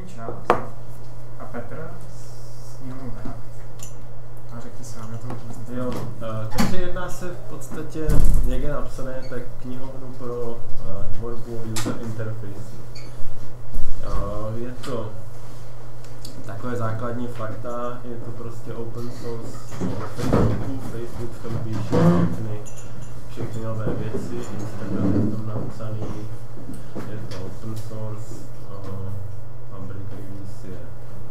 první část a Petr s knihovnou React. A řekni sám, já to vůbec Jo, takže jedná se v podstatě, jak je napsané, tak knihovnu pro tvorbu user interface. Je to takové základní fakta, je to prostě open source Facebooku, Facebook v tom píše všechny nové věci, Instagram je v tom napsaný, je to open source, public release je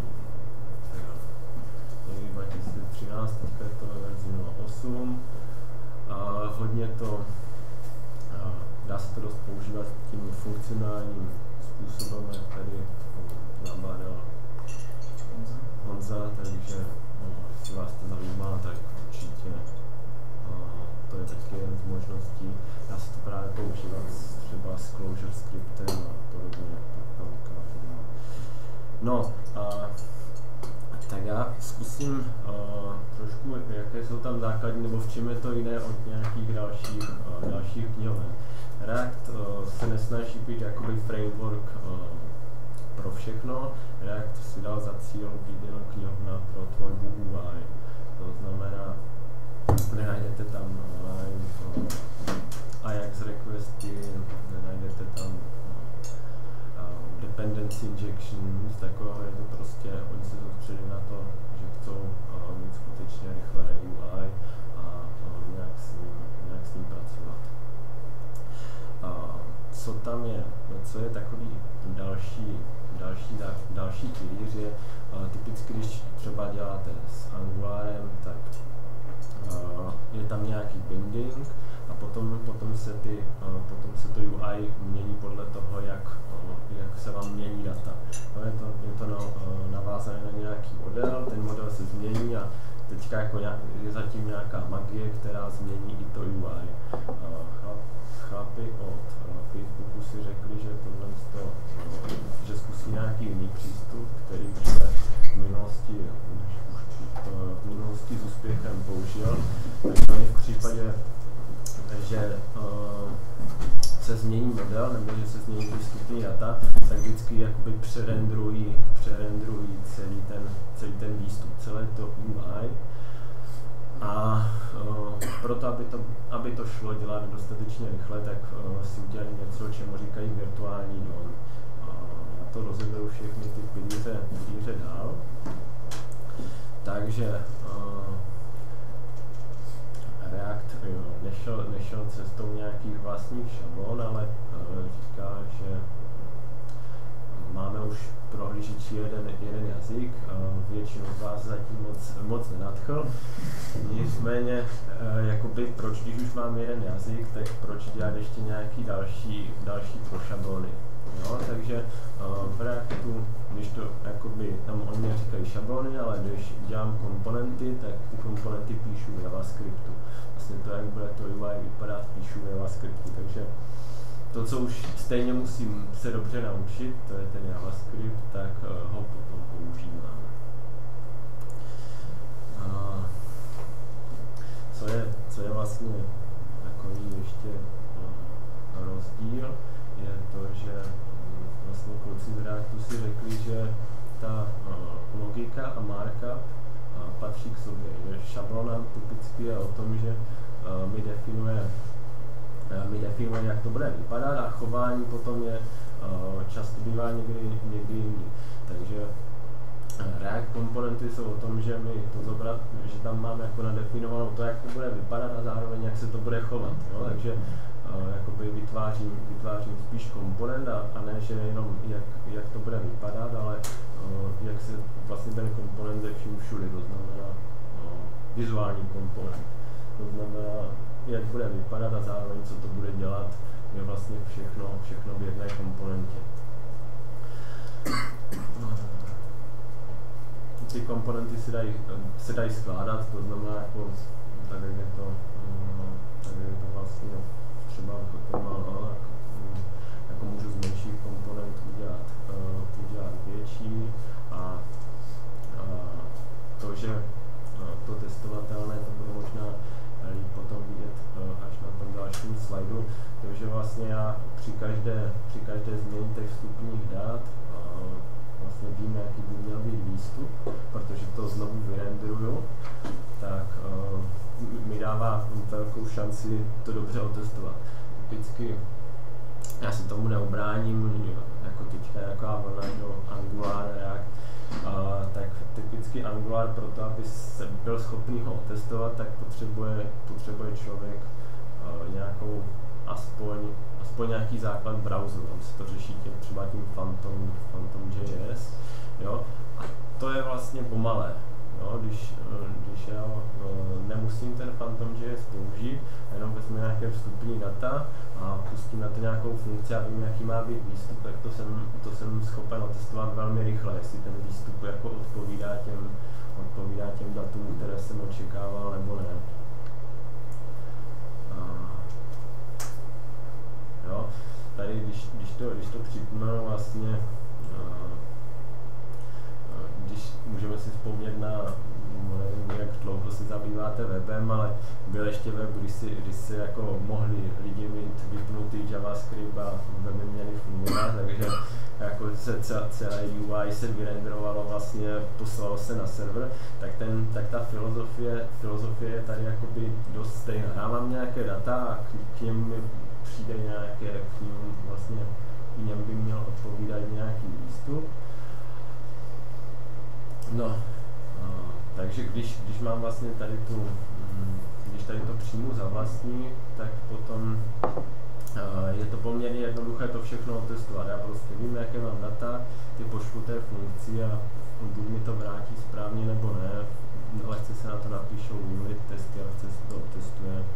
někdy 2013, teďka je to verzi 0.8. Hodně to, dá se to dost používat tím funkcionálním způsobem, jak tady nabádal Honza, takže jestli vás to zajímá, tak určitě to je taky jeden z možností. Dá se to právě používat třeba s Clojure scriptem a podobně. No, tak já zkusím trošku, jaké jsou tam základní, nebo v čem je to jiné od nějakých dalších knihoven. React se nesnaží být jakoby framework pro všechno. React si dal za cíl být jenom knihovna pro tvorbu UI. To znamená, nenajdete tam Ajax requesty, nenajdete tam dependency injection, nic takového, je to prostě, oni se soustředí na to, že chcou mít skutečně rychlé UI a nějak s ním pracovat. Co tam je, co je takový další pilíř je, typicky když třeba děláte s Angularem, tak je tam nějaký binding a potom se to UI mění podle toho, jak se vám mění data. No, je to navázané na nějaký model, ten model se změní a teďka jako je zatím nějaká magie, která změní i to UI. Chlapi od Facebooku si řekli, že zkusí nějaký jiný přístup, který už se v minulosti s úspěchem použil. Takže oni v případě, že se změní model, nebo že se změní ty vstupní data, tak vždycky jakoby přerendrují celý ten výstup, celé to UI. A proto, aby to šlo dělat dostatečně rychle, tak si udělali něco, čemu říkají virtuální DOM. Já to rozeberu všechny ty pilíře dál. Takže React nešel cestou nějakých vlastních šablon, ale říká, že máme už prohlížeči jeden jazyk, většinu z vás zatím moc nenadchl. Nicméně, jakoby proč, když už mám jeden jazyk, tak proč dělat ještě nějaký další pro šablony. Jo, takže v Reactu, když to jakoby, tam oni neříkají šablony, ale když dělám komponenty, tak ty komponenty píšu v JavaScriptu. Vlastně to, jak bude to UI vypadat, píšu v JavaScriptu, takže to, co už stejně musím se dobře naučit, to je ten JavaScript, tak ho potom používám. Co je vlastně takový ještě rozdíl, je to, že vlastně kluci z Reactu si řekli, že ta logika a markup patří k sobě. Že šablona typicky je o tom, že mi definuje, jak to bude vypadat, a chování potom je často bývá někdy jindy. Takže React komponenty jsou o tom, že že tam máme jako nadefinovanou to, jak to bude vypadat a zároveň jak se to bude chovat. Jo? Takže jakoby vytvářím spíš komponent a ne, že jenom jak to bude vypadat, ale jak se vlastně ten komponent ze vším všude, to znamená vizuální komponent. To znamená, jak bude vypadat a zároveň co to bude dělat, je vlastně všechno v jedné komponentě. Ty komponenty se dají skládat, to znamená, jako, tak jak je to vlastně třeba jako můžu z menších komponentů udělat větší a to, že to testovatelné, to bude možná líp potom vidět až na tom dalším slajdu, takže vlastně já při každé změně těch vstupních dat vlastně vím, jaký by měl být výstup, protože to znovu vyrenderuju, tak mi dává velkou šanci to dobře otestovat. Typicky já se tomu neobráním, jako teďka taková vlna do Angular, React, tak typicky Angular pro to, aby se byl schopný ho otestovat, tak potřebuje člověk nějakou aspoň nějaký základ browseru, tam se to řeší třeba tím Phantom.js, jo, a to je vlastně pomalé, jo, když já nemusím ten Phantom.js použít, jenom vezmu nějaké vstupní data a pustím na to nějakou funkci a vím, jaký má být výstup, tak to jsem schopen otestovat velmi rychle, jestli ten výstup jako odpovídá těm datům, které jsem očekával, nebo ne. Jo, tady když to připnu vlastně, když můžeme si vzpomnět na, nevím, jak dlouho se zabýváte webem, ale byl ještě web, když si jako mohli lidi mít vypnutý JavaScript a weby měly fungovat, takže jako celé UI se vyrenderovalo, vlastně poslalo se na server, tak ta filozofie je tady jakoby dost stejná. Já mám nějaké data a k něm mi přijde nějaké, k něm by měl odpovídat nějaký výstup. No, takže když mám vlastně když tady to přijmu za vlastní, tak potom je to poměrně jednoduché to všechno otestovat. Já prostě vím, jaké mám data, ty pošlu té funkci a buď mi to vrátí správně nebo ne. Lehce se na to napíšou unit testy a lehce se to otestuje.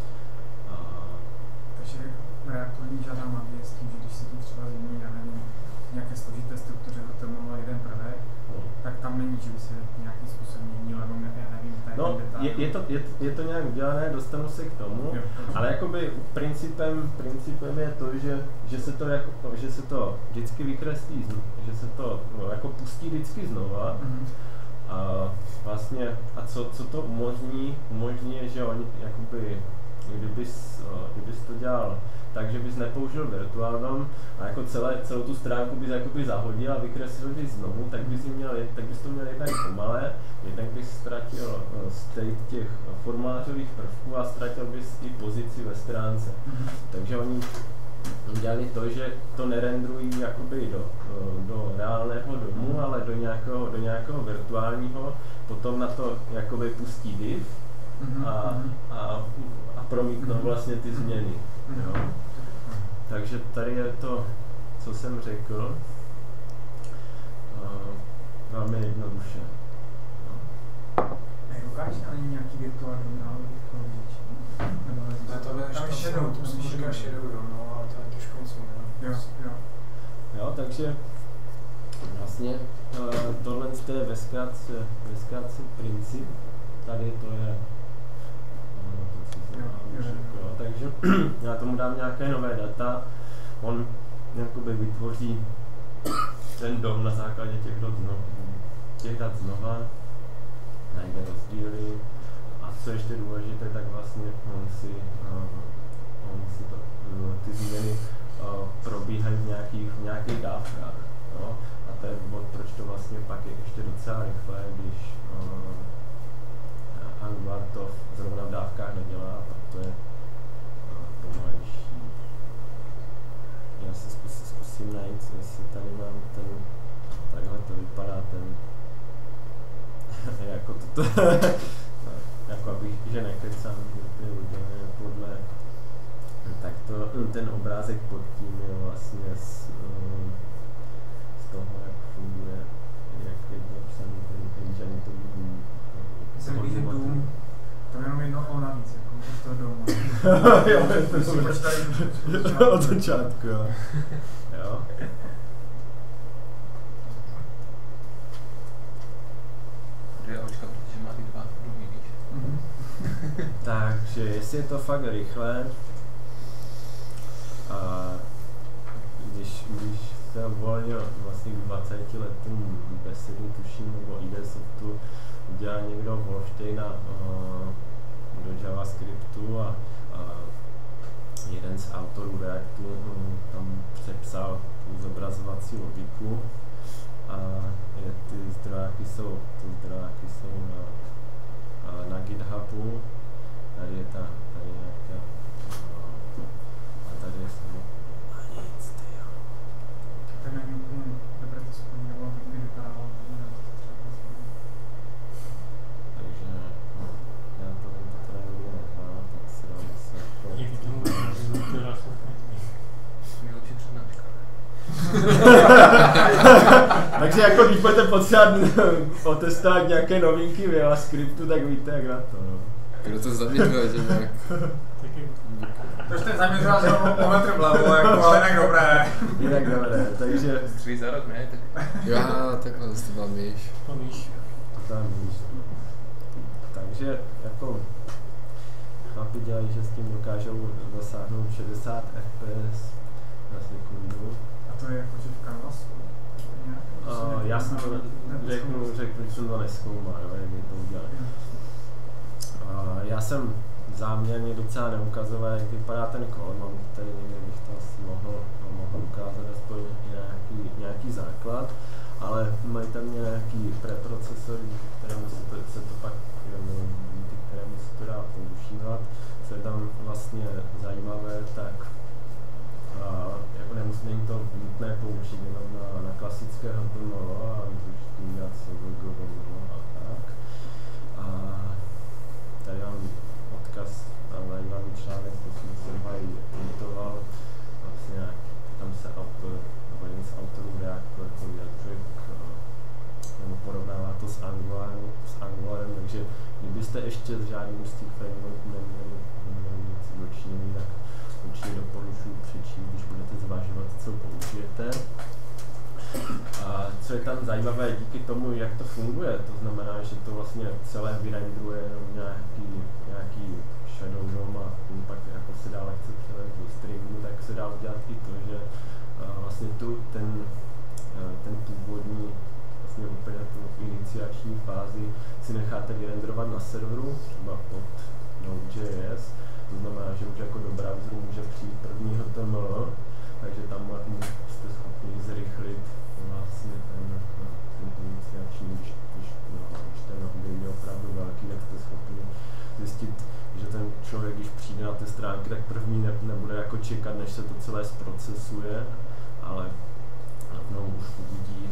Takže v Reactu není žádná magie s tím, že když se ti třeba změní, já nevím, nějaké složité struktuře HTML jeden prvek, tak tam není, že by se nějakým způsobem měnil, nebo já nevím, tady no, je to nějak udělané, dostanu se k tomu, jo, ale jakoby principem je to, že se to vždycky vykreslí, že se to jako pustí vždycky znova. A vlastně, co to umožní je, že oni jakoby, kdybys to dělal tak, že bys nepoužil virtual DOM a jako celou tu stránku bys jakoby zahodil a vykreslil bys znovu, tak bys to měl jednak pomalé, jednak bys ztratil state těch formulářových prvků a ztratil bys i pozici ve stránce. Takže oni udělali to, že to nerendrují jakoby do reálného domu, ale do nějakého virtuálního, potom na to jakoby pustí div a promítnou vlastně ty změny. Jo. Takže tady je to, co jsem řekl, velmi jednoduše. Ukáž ani nějaký virtuální návod? Tam je Shadow, to musíš říkat Shadow, no, ale to je trošku něco jiného. Jo, takže vlastně tohle je ve zkrátce princip, tady to je takže já tomu dám nějaké nové data, on jakoby vytvoří ten dom na základě těch dat znova, najde rozdíly a co ještě důležité, tak vlastně on si ty změny probíhají v nějakých dávkách. Jo? A to je důvod, proč to vlastně pak je ještě docela rychlé, když Angular to zrovna v dávkách nedělá, proto je pomalejší. Já si zkusím najít, jestli tady mám ten, takhle to vypadá ten, jako toto, jako abych, že nekecám, že to je udělané podle, tak ten obrázek pod tím je vlastně z toho, jak funguje, jak je napsaný ten engine, to jsem líbí, že dům, to je jenom jedno O navíc, jako z toho domu. Jo, je to od začátku, jo. Jo. Dvě očka, protože má ty dva domy, víš. Takže jestli je to fakt rychle, a když se uvolnil vlastně k 20 letům Besedy, tuším, nebo ID Softu, udělal někdo Wolfsteina do JavaScriptu a jeden z autorů Reactu tam přepsal tu zobrazovací logiku A ty zdrojáky jsou na GitHubu. Tady je nějaká a tady je nic, tyjo. Tak nevím úplně dobré to spojení, nebo to by vypadalo. Takže já to teda nikdy neznám, tak si dám zase jako... Díky tomu, že to dá Nejlepší přednáška. Takže jako když budete potřebovat otestovat nějaké novinky v JavaScriptu, tak víte jak na to. No. Kdo to zaměřuje, že nějak... To už ten zaměřoval, že o metr vlevo, jako, ale jinak dobré. Takže... Střílí za rok, ne? Tak... Já, takhle to tam víš. Tam víš. Takže jako... Chlapi dělají, že s tím dokážou dosáhnout 60 fps na sekundu. A to je jako, že v Canvasu? Já jsem to řeknu, že jsem to nezkoumal, jak je to udělat. Já jsem záměrně docela neukazoval, jak vypadá ten kód, mám tady někde, bych to asi mohl ukázat aspoň nějaký základ, ale mají tam nějaký preprocesor, kterému se to pak dá používat. Co je tam vlastně zajímavé, tak jako není to nutné použít jenom na klasické HTML, ale můžeš tím dělat a tak. A tady mám odkaz na zajímavý článek, to jsem editoval. Vlastně tam se autor, nebo jeden z autorů Reactu jako vyjadřuje nebo porovnává to s Angularem, takže kdybyste ještě s žádným z těch frameworků neměli nic dočinění, tak určitě doporučuji přečíst, když budete zvažovat, co použijete. A co je tam zajímavé díky tomu, jak to funguje, to znamená, že to vlastně celé vyrendruje jenom nějaký shadow DOM a pak jako se dá lehce převést do streamu, tak se dá udělat i to, že vlastně ten původní vlastně úplně tu iniciační fázi si necháte vyrendrovat na serveru, třeba pod Node.js, to znamená, že už jako do browseru může přijít první HTML, takže tam jste schopni zrychlit vlastně ten iniciační, když ten objem je opravdu velký, tak jste schopni zjistit, že ten člověk, když přijde na ty stránky, tak první nebude jako čekat, než se to celé zprocesuje, ale rovnou už uvidí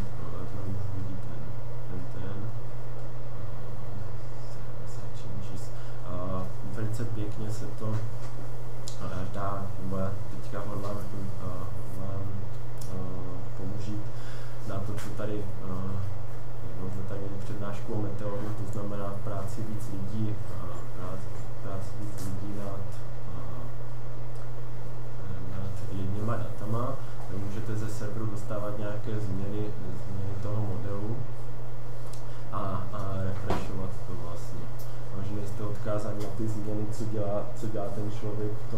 velice pěkně se to dá, nebo já teďka hodlám použít na to, co tady přednášku o Meteoru, to znamená práci víc lidí nad jedněma datama. Můžete ze serveru dostávat nějaké změny toho modelu a refreshovat to vlastně. Že nejste odkázaní na ty změny, co dělá ten člověk v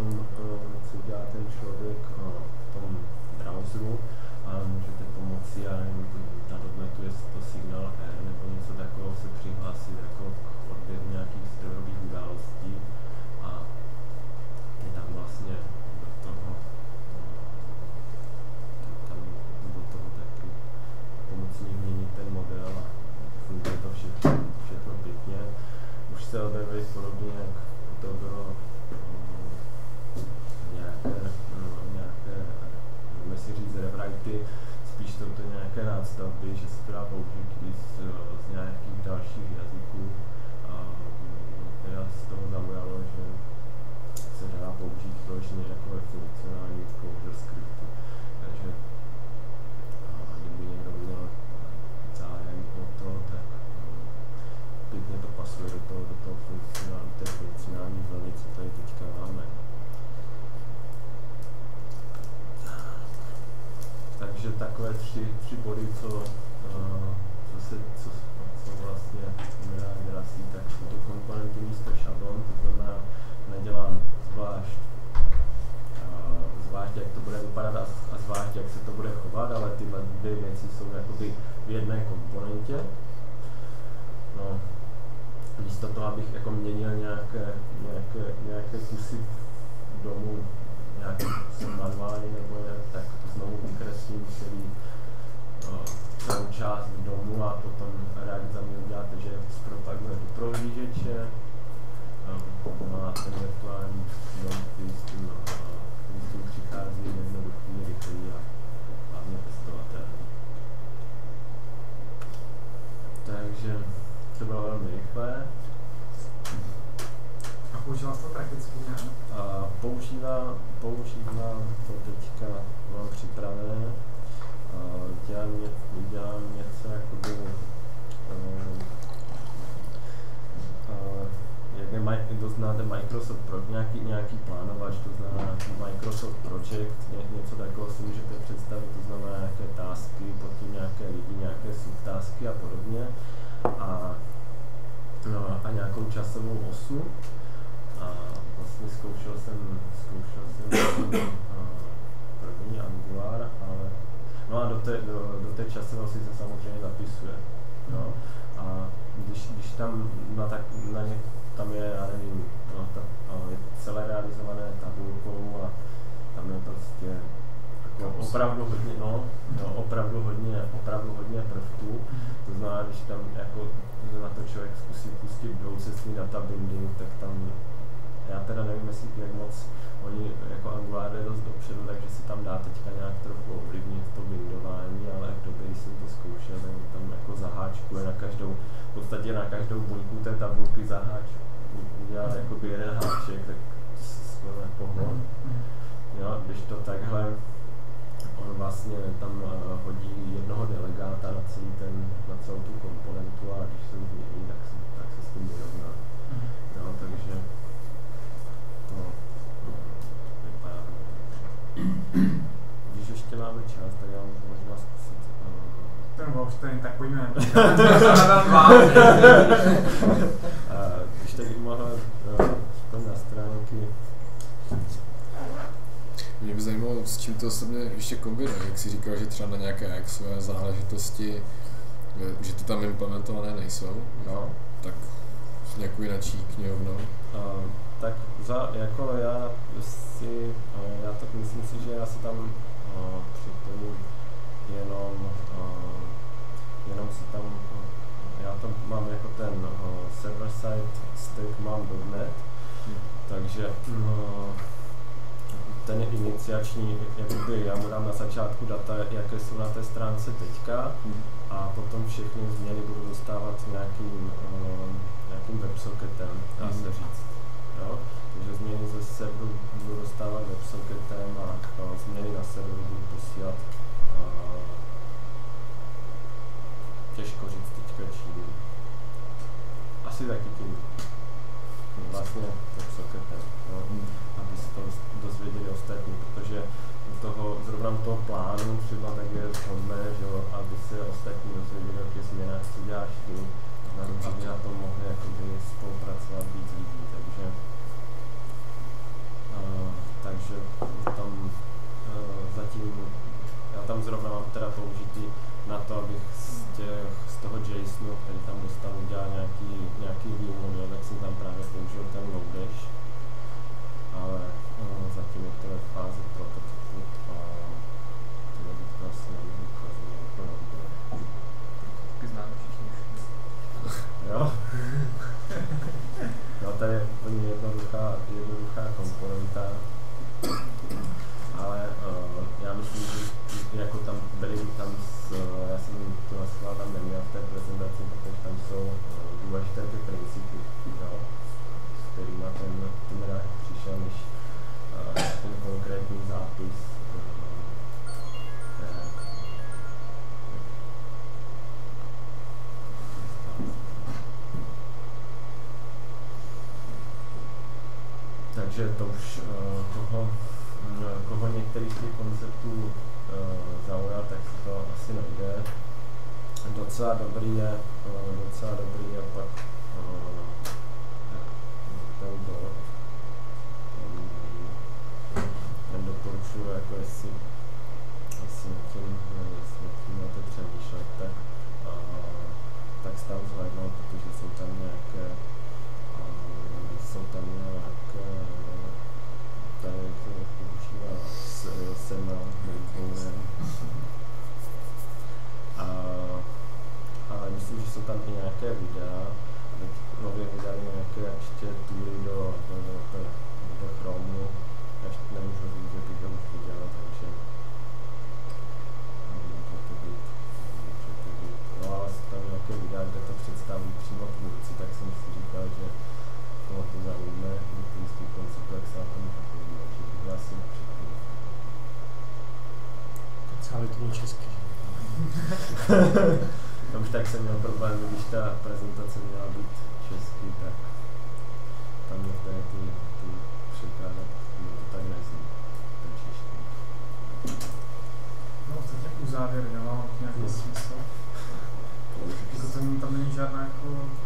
tom browseru, ale můžete pomoci, já nevím, na dotnetu je to signál R nebo něco takového, se přihlásit jako k odběru nějakých strojových událostí a je tam vlastně do toho taky pomocí nich měnit ten model a funguje to všechno pěkně. Už se objevily podobně, jak to bylo nějaké můžeme si říct rewritey, spíš jsou to nějaké nástavby, že se to dá použít i z nějakých dalších jazyků. A teda z toho zaujalo, že se dá použít vyloženě jako ve funkcionální closure scriptu. Takže kdyby někdo měl zájem o to, tak pěkně to pasuje do toho funkcionální vlny, co tady teďka máme. Takže takové tři body, co vlastně Grassi, tak jsou to komponenty místo šablon, to znamená, nedělám zvlášť jak to bude vypadat a zvlášť jak se to bude chovat, ale tyhle dvě věci jsou jakoby v jedné komponentě. No, místo toho, abych jako měnil nějaké kusy domů nějakým manuálně nebo tak znovu vykreslím celý část domu a potom React za mě uděláte, že zpropaguje do prohlížeče, má ten virtuální dom, který s tím přichází jednoduchý, rychlý a hlavně testovatelný. Takže to bylo velmi rychlé. A používal jsi to prakticky nějak? Používám to teďka, mám připravené. Dělám něco jakoby, jak to znáte Microsoft nějaký plánovač, to znamená Microsoft Project, něco takového si můžete představit, to znamená nějaké tasky, potom nějaké lidi, nějaké subtasky a podobně a nějakou časovou osu. A vlastně zkoušel jsem první Angular, ale no a do té časové osy se samozřejmě zapisuje. No. A když tam tam je, já nevím, je celé realizované tabulkou a tam je prostě jako opravdu hodně prvků. To znamená, když tam jako na to člověk zkusí pustit dvoucestný data binding, tak tam já teda nevím, jak moc oni jako Angular je dost dopředu, takže si tam dá teďka nějak trochu ovlivnit to bindování, ale v době, když jsem to zkoušel, tak tam jako zaháčkuje v podstatě na každou buňku té tabulky udělal jakoby jeden háček, tak skoro nepohlo. Jo, když to takhle, on vlastně tam hodí jednoho delegáta na celou tu komponentu a když se změní, tak se s tím vyrovná. Jo, takže to vypadá. Když ještě máme čas, tak já můžu možná zkusit. Ten Wolfstein, tak pojďme. Když tak mohl na stránky. Mě by zajímalo, s čím to osobně ještě kombinuje, jak jsi říkal, že třeba na nějaké AXové záležitosti, že to tam implementované nejsou, no. Tak s nějakou jináčí knihovnou. Tak jako já tak myslím si, že já si tam připojím jenom si tam, já tam mám jako ten server-side stack mám .NET, takže ten iniciační, jakoby já mu dám na začátku data, jaké jsou na té stránce teďka a potom všechny změny budu dostávat nějakým websocketem, dá se říct. Jo? Takže změny ze serveru budu dostávat websocketem a změny na serveru budu posílat těžko říct teďka čím. Asi taky tím vlastně websocketem, aby se to dozvěděli ostatní, protože zrovna toho plánu třeba tak je vhodné, že jo, aby se ostatní dozvěděli o těch změnách, co děláš ty, aby na tom mohli jakoby spolupracovat víc lidí, takže tam zatím, já tam zrovna mám teda použitý na to, abych z toho JSONu, který tam dostanu, udělal nějaký view model, tak jsem tam právě použil ten Lodash, ale zatím je to ve fázi prototypu a tohle bych to asi nemohl ukazovat jako Lodash. Taky známe všichni. Jo? No to je úplně jednoduchá komponenta, ale já myslím, že jako tam byli já jsem to naschvál tam neměl v té prezentaci, protože tam jsou důležité ty principy, s kterýma ten React přišel, než ten konkrétní zápis. Takže to už koho některý z těch konceptů zaujal, tak si to asi najde. Docela dobrý je pak ten bod. Ten doporučuji, jako jestli nad tím máte přemýšlet, tak se tam zhlédnout, protože jsou tam nějaké tady to používá Sena, Lincolnem. nějaké videa, teď nově vydali nějaké ještě tury do Chromu, ještě nemůžu říct, že bych je už viděl, takže můžete být. No ale jsou tam nějaké videa, kde to představí přímo tvůrci, tak jsem si říkal, že to zaujme některý koncept, jak se na to může podívat, že bych asi nepředtím. Celý to bylo český. Už tak jsem měl problém, když ta prezentace měla být český, tak tam některé ty překládat, to tak nezní, ten čeští. No, to nějakou závěr dává nějaký smysl. Jako tam není žádná jako...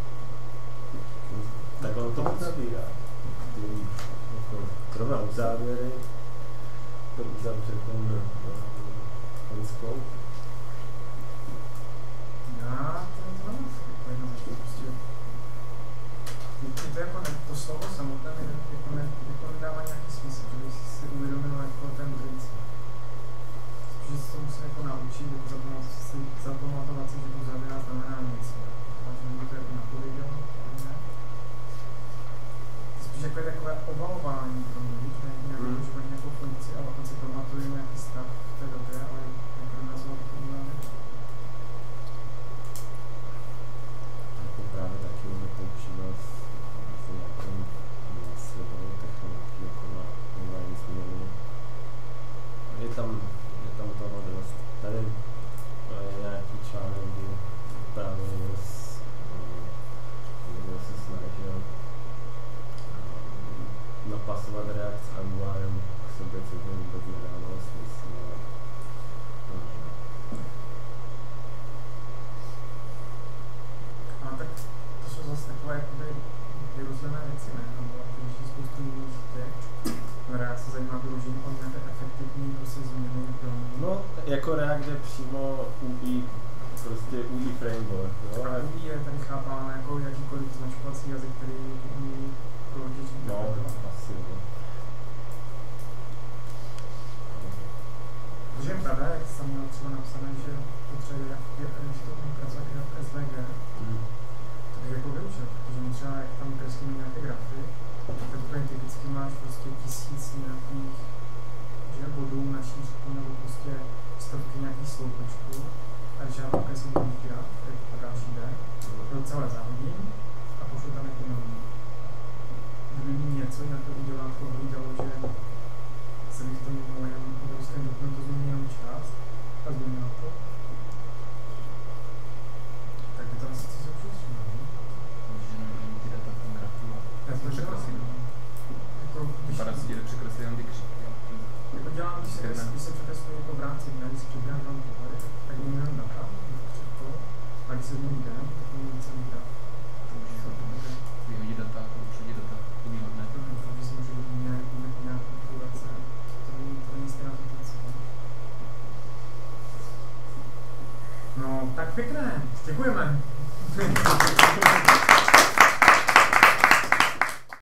Tak on to uzavírá. Jako rovná uzávěry, to uzavře ten scope. Já to nemám jako jednoznačně prostě. To jako to slovo samotné jako nedává nějaký smysl, že bych si uvědomil jako ten princip. Že se to musím jako naučit, jako zapamatovat si, že to závěrá znamená nic. Vážně by to jako napověděl, ne? Spíš jako je takové obalování tomu, víš, ne nějakou užívání nějakou funkci, ale on si pamatuje nějaký stav v té době, ale jako nenazval to závěr. Právě taky může používat s nějakou silnou technologií jako na online změny. Je tam toho dost. Tady je nějaký článek, kdy právě někdo se snažil napasovat React s Angularem k sobě, což mi vůbec nedávalo smysl. Tak to jsou zase takové jakoby vyrůzlené věci, ne? Když je spoustu jiných těch, React se zajímá vyložení o nějaké efektivní prostě změny do... No, jako React je přímo UI, prostě UI framework, jo? A UI je tady chápáno jako jakýkoliv značkovací jazyk, který umí provodit. No, asi jo. Takže je pravda, jak jsem měl třeba napsané, že potřebuje, když to umí pracovat jak SVG, to bych jako vyučil, protože my třeba jak tam kreslíme nějaké grafy, tak úplně typicky máš prostě 1000 nějakých bodů na šířku nebo prostě stovky nějakých sloupečků a když já tam kreslím nový graf, tak další jde, to celé zahodím a pošlu tam nějaký nový. Kdyby něco jinak to udělám, to hlídalo, že se bych tomu mojem obrovském dokumentu změnil jenom část a změnil to, tak by to asi co se upřesnilo, ne? Můžeš jenom měnit ty data v tom grafu a Já to překreslím. Jako, vypadá si, že překreslí jenom ty křivky. Jako dělám, když se překreslí jako v rámci dne, když si přebírám tam pohledy, tak měním jenom data, křivko, a když se změní den, tak měním celý graf. To můžeš vyhodit data, určitě data jinýho dne. Takže si můžu nějakou kalkulace, to není stejná kalkulace. No, tak pěkné, děkujeme.